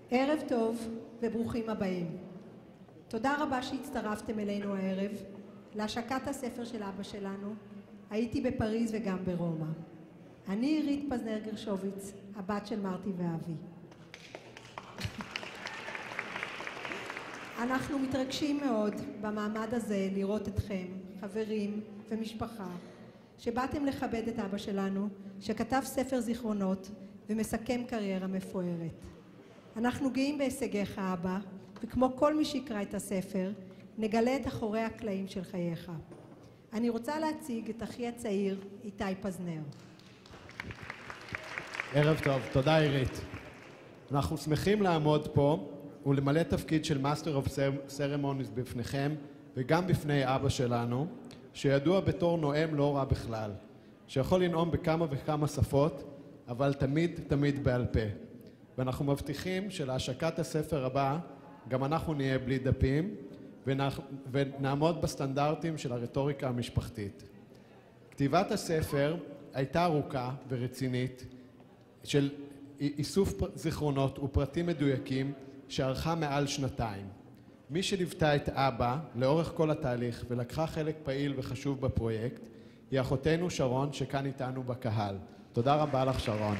ערב טוב וברוכים הבאים. תודה רבה שהצטרפתם אלינו הערב להשקת הספר של אבא שלנו. הייתי בפריז וגם ברומא. אני עירית פזנר גרשוביץ, הבת של מרתי ואבי. אנחנו מתרגשים מאוד במעמד הזה לראות אתכם, חברים ומשפחה, שבאתם לכבד את אבא שלנו, שכתב ספר זיכרונות ומסכם קריירה מפוארת. אנחנו גאים בהישגיך אבא, וכמו כל מי שיקרא את הספר, נגלה את אחורי הקלעים של חייך. אני רוצה להציג את אחי הצעיר, איתי פזנר. ערב טוב, תודה עירית. אנחנו שמחים לעמוד פה ולמלא תפקיד של Master of Ceremonies בפניכם וגם בפני אבא שלנו, שידוע בתור נואם לא רע בכלל, שיכול לנאום בכמה וכמה שפות, אבל תמיד בעל פה. ואנחנו מבטיחים שלהשקת הספר הבא גם אנחנו נהיה בלי דפים ונעמוד בסטנדרטים של הרטוריקה המשפחתית. כתיבת הספר הייתה ארוכה ורצינית של איסוף זיכרונות ופרטים מדויקים שערכה מעל שנתיים. מי שליוותה את אבא לאורך כל התהליך ולקחה חלק פעיל וחשוב בפרויקט היא אחותנו שרון שכאן איתנו בקהל. תודה רבה לך שרון.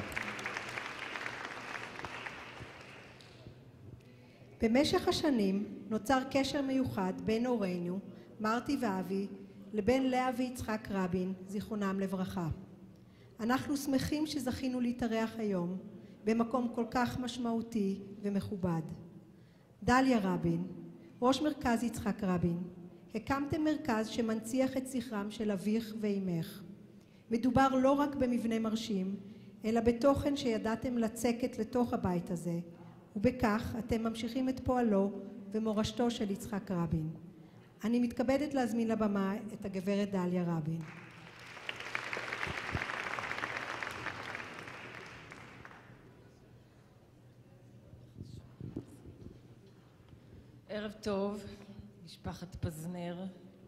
במשך השנים נוצר קשר מיוחד בין הורינו, מרתי ואבי, לבין לאה ויצחק רבין, זיכרונם לברכה. אנחנו שמחים שזכינו להתארח היום במקום כל כך משמעותי ומכובד. דליה רבין, ראש מרכז יצחק רבין, הקמתם מרכז שמנציח את זכרם של אביך ואימך. מדובר לא רק במבנה מרשים, אלא בתוכן שידעתם לצקת לתוך הבית הזה, ובכך אתם ממשיכים את פועלו ומורשתו של יצחק רבין. אני מתכבדת להזמין לבמה את הגברת דליה רבין. ערב טוב, משפחת פזנר,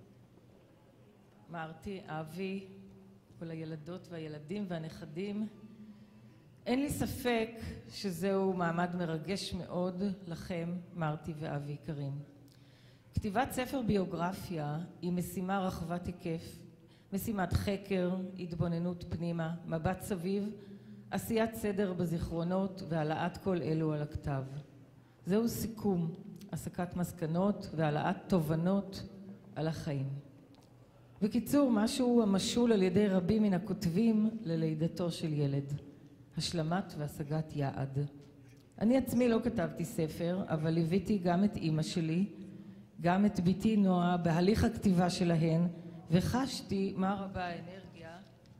מרתי, אבי, כל הילדות והילדים והנכדים. אין לי ספק שזהו מעמד מרגש מאוד לכם, מרתי ואבי יקרים. כתיבת ספר ביוגרפיה היא משימה רחבת היקף, משימת חקר, התבוננות פנימה, מבט סביב, עשיית סדר בזיכרונות והעלאת כל אלו על הכתב. זהו סיכום, הסקת מסקנות והעלאת תובנות על החיים. בקיצור, משהו המשול על ידי רבים מן הכותבים ללידתו של ילד. השלמת והשגת יעד. אני עצמי לא כתבתי ספר, אבל ליוויתי גם את אמא שלי, גם את ביתי נועה בהליך הכתיבה שלהן, וחשתי מה רבה האנרגיה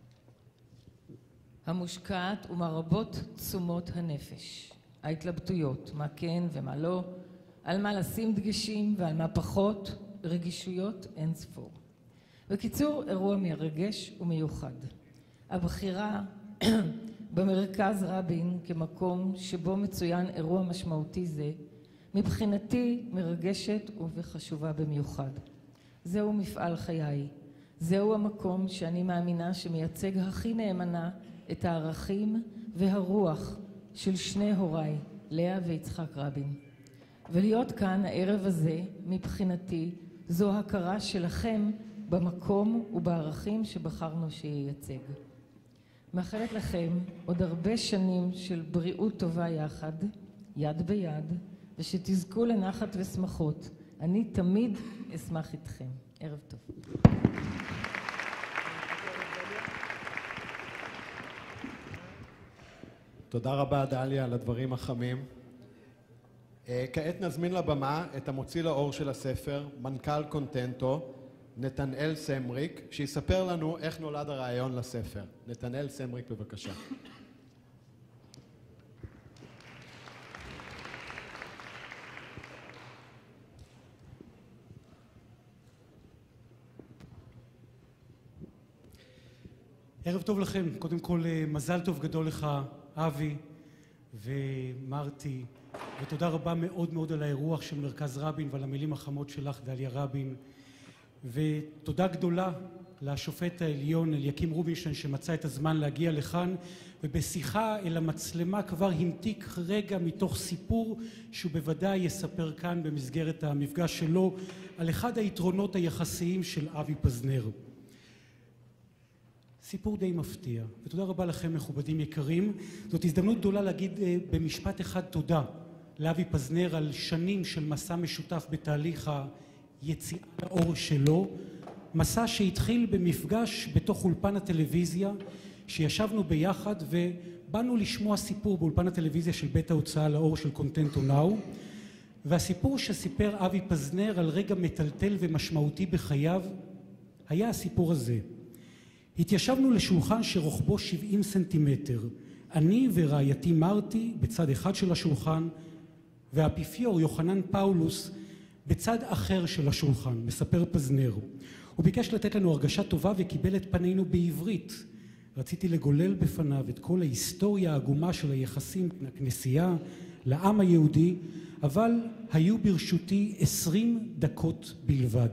המושקעת ומה רבות תשומות הנפש. ההתלבטויות, מה כן ומה לא, על מה לשים דגשים ועל מה פחות, רגישויות אין ספור. בקיצור, אירוע מרגש ומיוחד. הבחירה במרכז רבין כמקום שבו מצוין אירוע משמעותי זה, מבחינתי מרגשת וחשובה במיוחד. זהו מפעל חיי. זהו המקום שאני מאמינה שמייצג הכי נאמנה את הערכים והרוח של שני הוריי, לאה ויצחק רבין. ולהיות כאן הערב הזה, מבחינתי, זו הכרה שלכם במקום ובערכים שבחרנו שייצג. מאחלת לכם עוד הרבה שנים של בריאות טובה יחד, יד ביד, ושתזכו לנחת ושמחות. אני תמיד אשמח איתכם. ערב טוב. תודה רבה דליה על הדברים החמים. כעת נזמין לבמה את המוציא לאור של הספר, מנכ"ל קונטנטו, נתנאל סמריק, שיספר לנו איך נולד הרעיון לספר. נתנאל סמריק, בבקשה. ערב טוב לכם. קודם כל, מזל טוב גדול לך, אבי ומרתי, ותודה רבה מאוד מאוד על האירוח של מרכז רבין ועל המילים החמות שלך, דליה רבין. ותודה גדולה לשופט העליון אליקים רובינשטיין שמצא את הזמן להגיע לכאן, ובשיחה אל המצלמה כבר המתיק רגע מתוך סיפור שהוא בוודאי יספר כאן במסגרת המפגש שלו על אחד היתרונות היחסיים של אבי פזנר. סיפור די מפתיע, ותודה רבה לכם מכובדים יקרים. זאת הזדמנות גדולה להגיד במשפט אחד תודה לאבי פזנר על שנים של מסע משותף בתהליך היציאה לאור שלו, מסע שהתחיל במפגש בתוך אולפן הטלוויזיה שישבנו ביחד ובאנו לשמוע סיפור באולפן הטלוויזיה של בית ההוצאה לאור של קונטנטו נאו, והסיפור שסיפר אבי פזנר על רגע מטלטל ומשמעותי בחייו היה הסיפור הזה. התיישבנו לשולחן שרוחבו 70 סנטימטר, אני ורעייתי מרתי בצד אחד של השולחן והאפיפיור יוחנן פאולוס בצד אחר של השולחן, מספר פזנר. הוא ביקש לתת לנו הרגשה טובה וקיבל את פנינו בעברית. רציתי לגולל בפניו את כל ההיסטוריה העגומה של היחסים בין הכנסייה לעם היהודי, אבל היו ברשותי 20 דקות בלבד.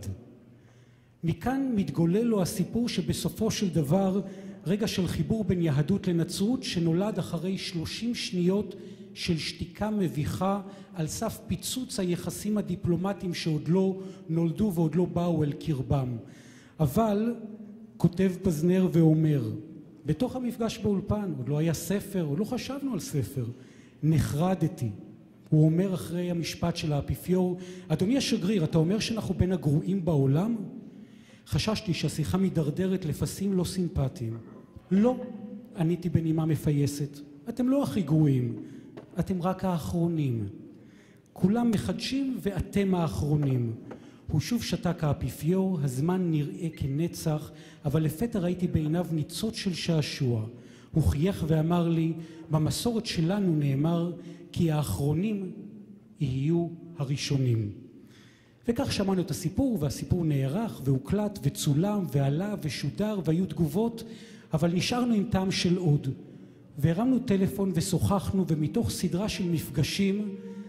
מכאן מתגולל לו הסיפור שבסופו של דבר רגע של חיבור בין יהדות לנצרות שנולד אחרי 30 שניות של שתיקה מביכה על סף פיצוץ היחסים הדיפלומטיים שעוד לא נולדו ועוד לא באו אל קרבם. אבל כותב פזנר ואומר, בתוך המפגש באולפן, עוד לא היה ספר, עוד לא חשבנו על ספר, נחרדתי. הוא אומר אחרי המשפט של האפיפיור, אדוני השגריר, אתה אומר שאנחנו בין הגרועים בעולם? חששתי שהשיחה מדרדרת לפסים לא סימפטיים. לא, עניתי בנימה מפייסת, אתם לא הכי גרועים, אתם רק האחרונים. כולם מחדשים ואתם האחרונים. הוא שוב שתק האפיפיור, הזמן נראה כנצח, אבל לפתע ראיתי בעיניו ניצוץ של שעשוע. הוא חייך ואמר לי, במסורת שלנו נאמר כי האחרונים יהיו הראשונים. וכך שמענו את הסיפור, והסיפור נערך והוקלט וצולם ועלה ושודר והיו תגובות, אבל נשארנו עם טעם של עוד. והרמנו טלפון ושוחחנו, ומתוך סדרה של מפגשים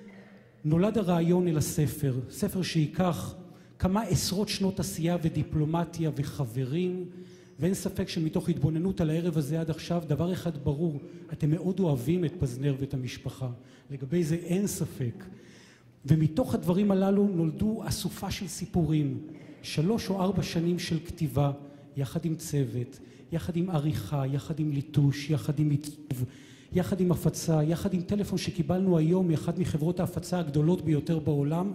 נולד הרעיון אל הספר, ספר שיקח כמה עשרות שנות עשייה ודיפלומטיה וחברים, ואין ספק שמתוך התבוננות על הערב הזה עד עכשיו, דבר אחד ברור, אתם מאוד אוהבים את פזנר ואת המשפחה, לגבי זה אין ספק. ומתוך הדברים הללו נולדו אסופה של סיפורים, 3 או 4 שנים של כתיבה, יחד עם צוות, יחד עם עריכה, יחד עם ליטוש, יחד עם עיצוב, יחד עם הפצה, יחד עם טלפון שקיבלנו היום מאחת מחברות ההפצה הגדולות ביותר בעולם,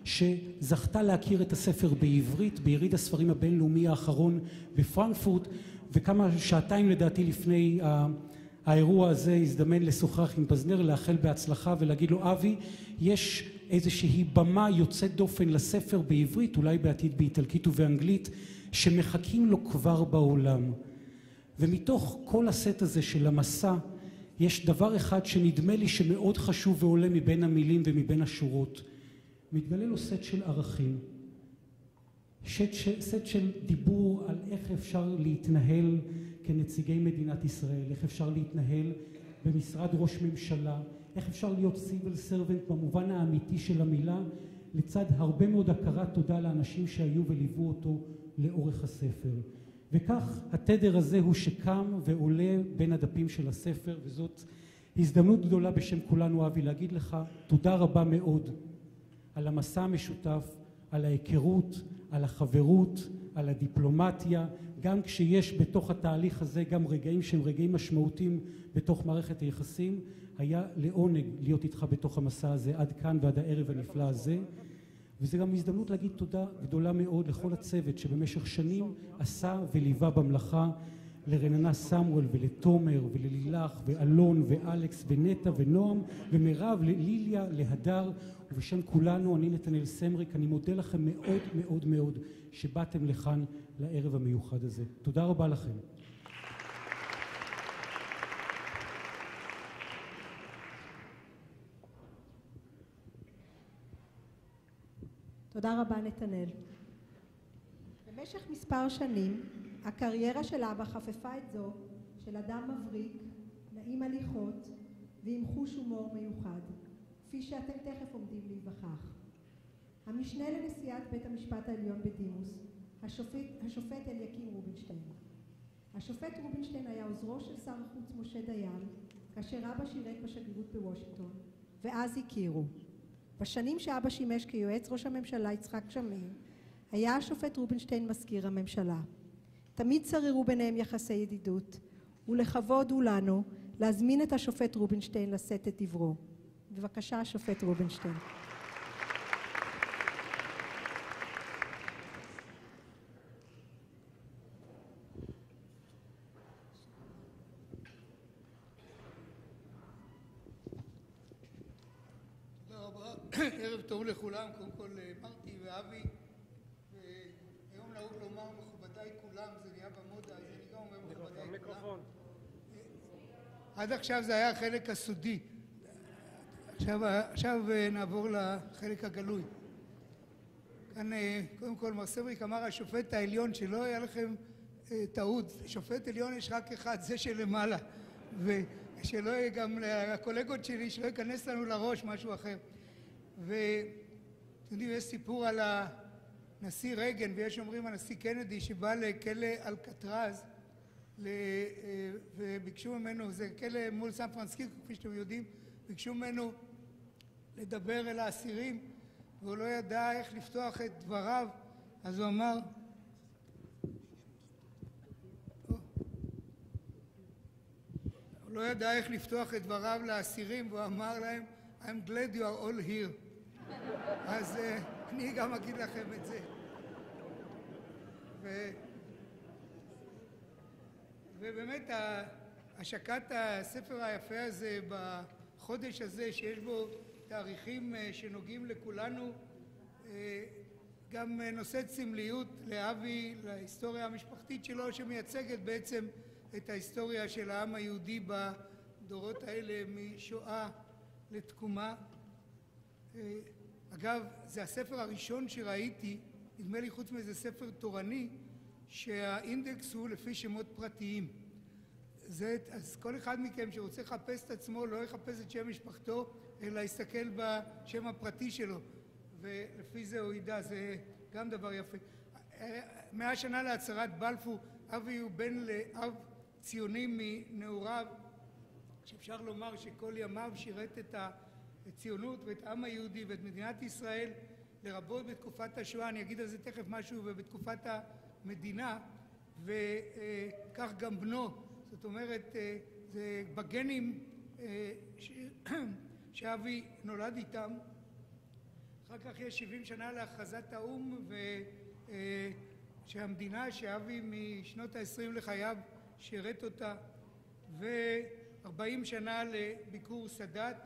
שזכתה להכיר את הספר בעברית, ביריד הספרים הבינלאומי האחרון בפרנקפורט, וכמה שעתיים לדעתי לפני האירוע הזה הזדמן לשוחח עם פזנר, לאחל בהצלחה ולהגיד לו, אבי, יש איזושהי במה יוצאת דופן לספר בעברית, אולי בעתיד באיטלקית ובאנגלית, שמחכים לו כבר בעולם. ומתוך כל הסט הזה של המסע, יש דבר אחד שנדמה לי שמאוד חשוב ועולה מבין המילים ומבין השורות. מתגלה לו סט של ערכים, סט של דיבור על איך אפשר להתנהל כנציגי מדינת ישראל, איך אפשר להתנהל במשרד ראש ממשלה, איך אפשר להיות סיביל סרבנט במובן האמיתי של המילה, לצד הרבה מאוד הכרת תודה לאנשים שהיו וליוו אותו לאורך הספר. וכך התדר הזה הוא שקם ועולה בין הדפים של הספר, וזאת הזדמנות גדולה בשם כולנו, אבי, להגיד לך תודה רבה מאוד על המסע המשותף, על ההיכרות, על החברות, על הדיפלומטיה, גם כשיש בתוך התהליך הזה גם רגעים שהם רגעים משמעותיים בתוך מערכת היחסים. היה לעונג להיות איתך בתוך המסע הזה עד כאן ועד הערב הנפלא הזה, וזה גם הזדמנות להגיד תודה גדולה מאוד לכל הצוות שבמשך שנים עשה וליווה במלאכה, לרננה סמואל ולתומר וללילך ואלון ואלכס ונטע ונועם ומירב, לליליה, להדר, ובשם כולנו, אני נתנאל סמריק, אני מודה לכם מאוד מאוד מאוד שבאתם לכאן לערב המיוחד הזה. תודה רבה לכם. תודה רבה נתנאל. במשך מספר שנים הקריירה של אבא חפפה את זו של אדם מבריק, נעים הליכות ועם חוש הומור מיוחד, כפי שאתם תכף עומדים להיווכח. המשנה לנשיאת בית המשפט העליון בדימוס, השופט אליקים רובינשטיין. השופט רובינשטיין היה עוזרו של שר החוץ משה דיין, כאשר אבא שירת בשגרירות בוושינגטון, ואז הכירו. בשנים שאבא שימש כיועץ ראש הממשלה יצחק שמיר, היה השופט רובינשטיין מזכיר הממשלה. תמיד שררו ביניהם יחסי ידידות, ולכבוד הוא לנו להזמין את השופט רובינשטיין לשאת את דברו. בבקשה, השופט רובינשטיין. ערב טוב לכולם, קודם כל מרתי ואבי, והיום נהוג לומר מכובדיי כולם, זה נהיה במודה, אז אני גם אומר מכובדיי כולם. עד עכשיו זה היה החלק הסודי, עכשיו נעבור לחלק הגלוי. כאן קודם כל מר סבריק אמר השופט העליון, שלא היה לכם טעות, שופט עליון יש רק אחד, זה שלמעלה, ושלא יהיה גם לקולגות שלי, שלא ייכנס לנו לראש משהו אחר. ואתם יודעים, יש סיפור על הנשיא רייגן, ויש אומרים הנשיא קנדי שבא לכלא אלקטרז וביקשו ממנו, זה כלא מול סן פרנסיסקו כפי שאתם יודעים, ביקשו ממנו לדבר אל האסירים והוא לא ידע איך לפתוח את דבריו, אז הוא אמר לא ידע איך לפתוח את דבריו לאסירים והוא אמר להם I'm glad you are all here. אז אני גם אגיד לכם את זה. ובאמת השקת הספר היפה הזה בחודש הזה שיש בו תאריכים שנוגעים לכולנו גם נושאת סמליות לאבי, להיסטוריה המשפחתית שלו שמייצגת בעצם את ההיסטוריה של העם היהודי בדורות האלה משואה לתקומה. אגב, זה הספר הראשון שראיתי, נדמה לי חוץ מזה ספר תורני, שהאינדקס הוא לפי שמות פרטיים. אז כל אחד מכם שרוצה לחפש את עצמו לא יחפש את שם משפחתו, אלא יסתכל בשם הפרטי שלו, ולפי זה הוא ידע, זה גם דבר יפה. 100 שנה להצהרת בלפור, אבי הוא בן לאב ציוני מנעוריו, שאפשר לומר שכל ימיו שירת את הציונות ואת העם היהודי ואת מדינת ישראל, לרבות בתקופת השואה, אני אגיד על זה תכף משהו, ובתקופת המדינה, וכך גם בנו. זאת אומרת, זה בגנים שאבי נולד איתם. אחר כך יש 70 שנה להכרזת האו"ם, שהמדינה שאבי משנות ה-20 לחייו שירת אותה, ו40 שנה לביקור סאדאת,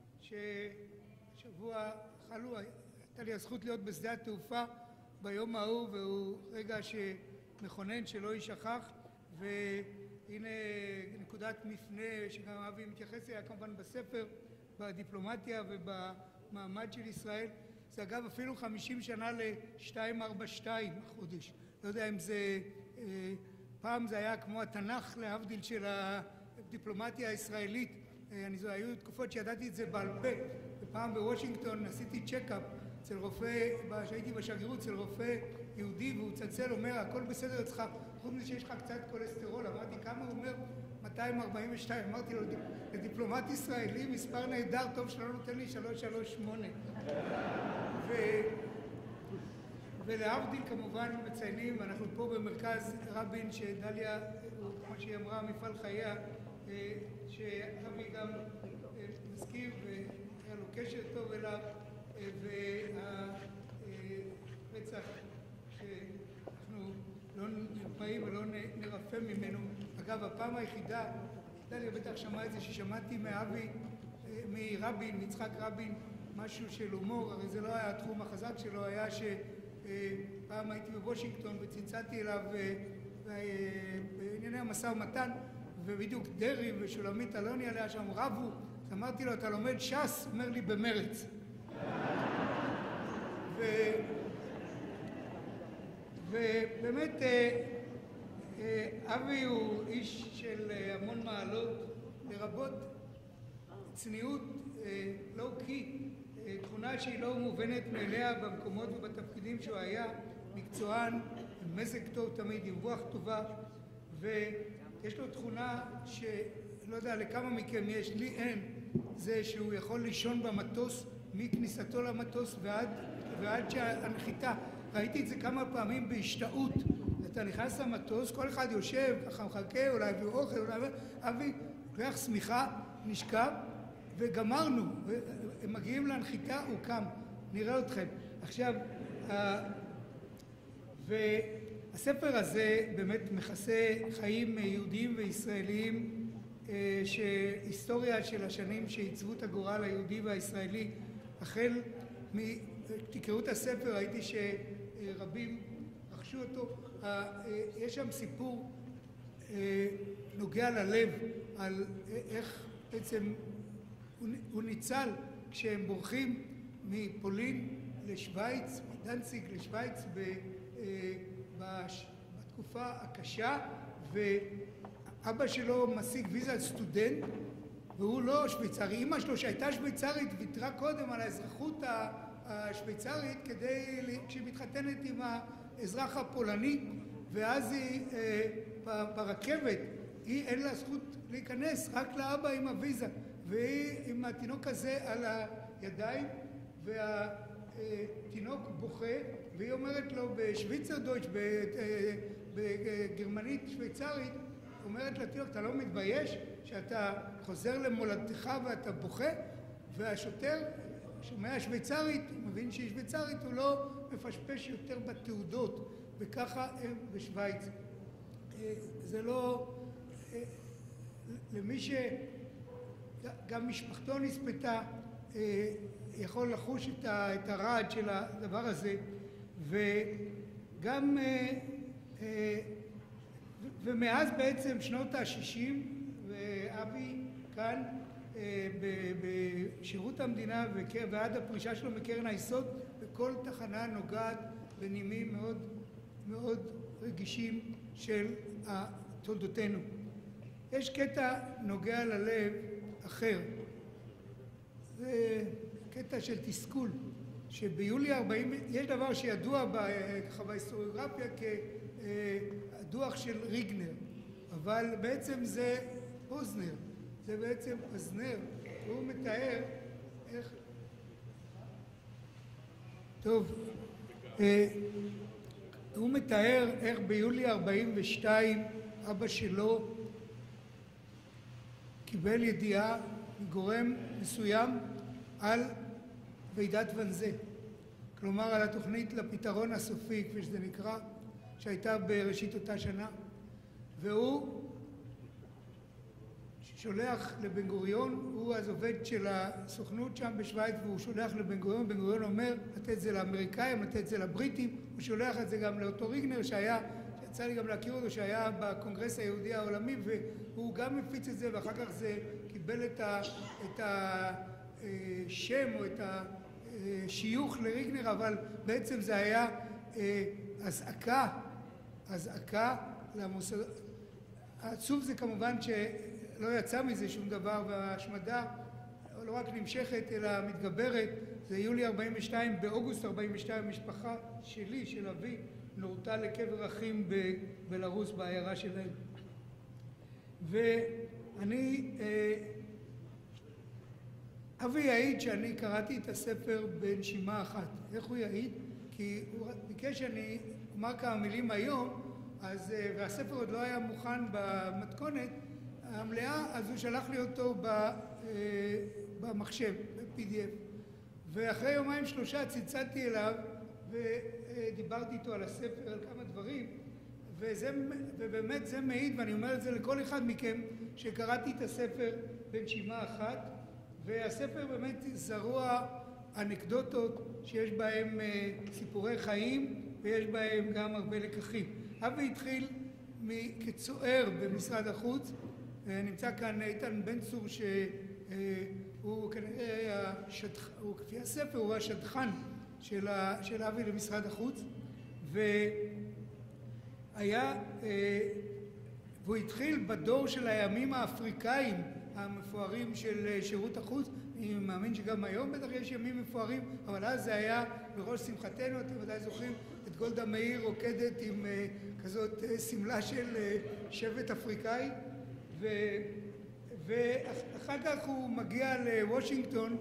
ששבוע חלו, הייתה לי הזכות להיות בשדה התעופה ביום ההוא, והוא רגע שמכונן שלא יישכח, והנה נקודת מפנה שגם אבי מתייחס אליה כמובן בספר, בדיפלומטיה ובמעמד של ישראל. זה אגב אפילו 50 שנה ל-242 החודש. לא יודע אם זה, פעם זה היה כמו התנ"ך להבדיל של הדיפלומטיה הישראלית. היו תקופות שידעתי את זה בעל פה, ופעם בוושינגטון עשיתי צ'קאפ אצל רופא, שהייתי בשגרירות אצל רופא יהודי, והוא צלצל, אומר הכל בסדר אצלך, חוץ מזה שיש לך קצת כולסטרול. אמרתי כמה? הוא אומר 242. אמרתי לו לדיפלומט ישראלי מספר נהדר, טוב שלא נותן לי 338. ולהבדיל כמובן מציינים, אנחנו פה במרכז רבין שדליה, כמו שהיא אמרה, מפעל חייה, שאבי גם מזכיר והיה לו קשר טוב אליו, והרצח שאנחנו לא נרפאים ולא נרפא ממנו. אגב, הפעם היחידה, דליה בטח שמעה את זה, ששמעתי מרבין, מיצחק רבין, משהו של הומור, הרי זה לא היה התחום החזק שלו, היה שפעם הייתי בוושינגטון וצלצלתי אליו בענייני המשא ומתן, ובדיוק דרי ושולמית אלוני עליה שם רבו, אז אמרתי לו, אתה לומד ש"ס? אומר לי, במרץ. ובאמת אבי הוא איש של המון מעלות, לרבות צניעות, לואו-קי, תכונה שהיא לא מובנת מאליה במקומות ובתפקידים שהוא היה, מקצוען, מזג טוב תמיד, עם רוח טובה, ויש לו תכונה שלא יודע לכמה מכם יש, לי אין, זה שהוא יכול לישון במטוס מכניסתו למטוס ועד שהנחיתה. ראיתי את זה כמה פעמים בהשתאות. אתה נכנס למטוס, כל אחד יושב, ככה מחכה, אולי הביא אוכל, אולי אבי, לוקח שמיכה, נשכב, וגמרנו. הם מגיעים להנחיתה, הוא קם, נראה אתכם. עכשיו, והספר הזה באמת מכסה חיים יהודיים וישראליים, שהיסטוריה של השנים שעיצבו את הגורל היהודי והישראלי, החל תקראו את הספר, ראיתי שרבים רכשו אותו, יש שם סיפור נוגע ללב על איך בעצם הוא ניצל כשהם בורחים מפולין לשוויץ, מדנציג לשוויץ בתקופה הקשה, ואבא שלו משיג ויזת סטודנט והוא לא שוויצרי. אמא שלו שהייתה שוויצרית ויתרה קודם על האזרחות השוויצרית כשהיא מתחתנת עם האזרח הפולני, ואז היא ברכבת אין לה זכות להיכנס, רק לאבא עם הוויזה, והיא עם התינוק הזה על הידיים והתינוק בוכה, והיא אומרת לו בשוויצרדויטש, בגרמנית שוויצרית, אומרת לתינוק, אתה לא מתבייש שאתה חוזר למולדתך ואתה בוכה? והשוטר שומע שוויצרית, מבין שהיא שוויצרית, הוא לא מפשפש יותר בתעודות, וככה הם בשוויץ. זה לא, למי שגם משפחתו נספתה, יכול לחוש את הרעד של הדבר הזה, וגם ומאז בעצם שנות ה-60, ואבי כאן בשירות המדינה ועד הפרישה שלו מקרן היסוד, וכל תחנה נוגעת בנימים מאוד מאוד רגישים של תולדותינו. יש קטע נוגע ללב אחר, זה קטע של תסכול, שביולי 40, יש דבר שידוע בהיסטוריוגרפיה כדוח של ריגנר, אבל בעצם זה פוזנר, זה בעצם פזנר, הוא מתאר איך, טוב, הוא מתאר איך ביולי 42 אבא שלו קיבל ידיעה מגורם מסוים על ועידת ואנזה, כלומר על התוכנית לפתרון הסופי, כפי שזה נקרא, שהייתה בראשית אותה שנה, והוא שולח לבן גוריון, הוא אז עובד של הסוכנות שם בשוויץ, והוא שולח לבן גוריון, בן גוריון אומר לתת את זה לאמריקאים, לתת את זה לבריטים, הוא שולח את זה גם לאותו ריגנר שיצא לי גם להכיר אותו, שהיה בקונגרס היהודי העולמי, והוא גם מפיץ את זה, ואחר כך זה קיבל את השם או את השיוך לריגנר, אבל בעצם זה היה אזעקה למוסד. העצוב זה כמובן שלא יצא מזה שום דבר, וההשמדה לא רק נמשכת אלא מתגברת. זה יולי 42, באוגוסט 42 המשפחה שלי, של אבי, נורתה לקבר אחים בבלרוס, בעיירה שלהם. ואני, אבי יעיד שאני קראתי את הספר בנשימה אחת. איך הוא יעיד? כי הוא ביקש שאני אומר כמה מילים היום, אז, והספר עוד לא היה מוכן במתכונת המלאה, אז הוא שלח לי אותו במחשב, ב-PDF. ואחרי יומיים שלושה צלצלתי אליו ודיברתי איתו על הספר, על כמה דברים, ובאמת זה מעיד, ואני אומר את זה לכל אחד מכם, שקראתי את הספר בנשימה אחת, והספר באמת זרוע אנקדוטות שיש בהם סיפורי חיים ויש בהם גם הרבה לקחים. אבי התחיל כצוער במשרד החוץ, נמצא כאן איתן בן צור שהוא כנראה, כפי הספר, הוא השדכן של אבי למשרד החוץ, והוא התחיל בדור של הימים האפריקאים המפוארים של שירות החוץ. אני מאמין שגם היום בטח יש ימים מפוארים, אבל אז זה היה בראש שמחתנו. אתם ודאי זוכרים את גולדה מאיר רוקדת עם כזאת סמלה של שבט אפריקאי, ואחר כך הוא מגיע לוושינגטון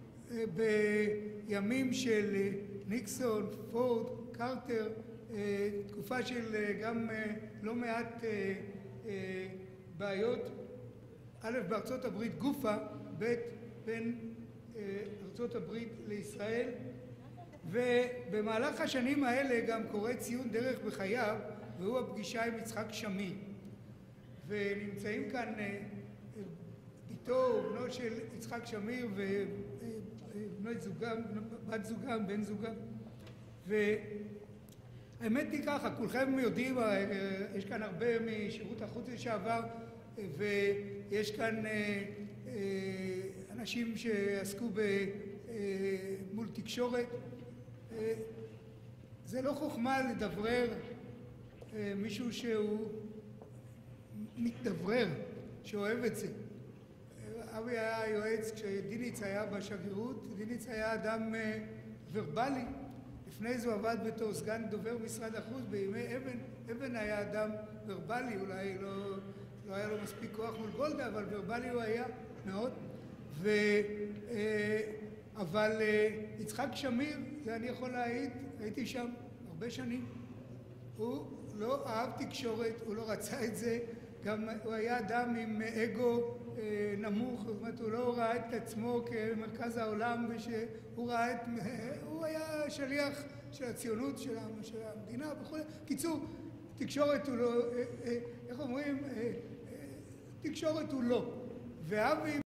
בימים של ניקסון, פורד, קרטר, תקופה של גם לא מעט בעיות, א' בארצות הברית גופה, ב' בין ארצות הברית לישראל, ובמהלך השנים האלה גם קורה ציון דרך בחייו, והוא הפגישה עם יצחק שמיר. ונמצאים כאן איתו בנו של יצחק שמיר ובנות זוגם, בת זוגם, בן זוגם. והאמת היא ככה, כולכם יודעים, יש כאן הרבה משירות החוץ לשעבר, ויש כאן אנשים שעסקו מול תקשורת. זה לא חוכמה לדברר מישהו שהוא מתדברר, שאוהב את זה. אבי היה יועץ כשדיניץ היה בשגרירות. דיניץ היה אדם ורבלי. לפני זה הוא עבד בתור סגן דובר משרד החוץ בימי אבן. אבן היה אדם ורבלי, אולי לא היה לו מספיק כוח מול גולדה, אבל ורבלי הוא היה מאוד. אבל יצחק שמיר, זה אני יכול להעיד, הייתי שם הרבה שנים. הוא לא אהב תקשורת, הוא לא רצה את זה. גם הוא היה אדם עם אגו נמוך, זאת אומרת, הוא לא ראה את עצמו כמרכז העולם, ושהוא ראה את... הוא היה שליח של הציונות, של המדינה וכו'. קיצור, תקשורת הוא לא... איך אומרים? תקשורת הוא לא. ואבי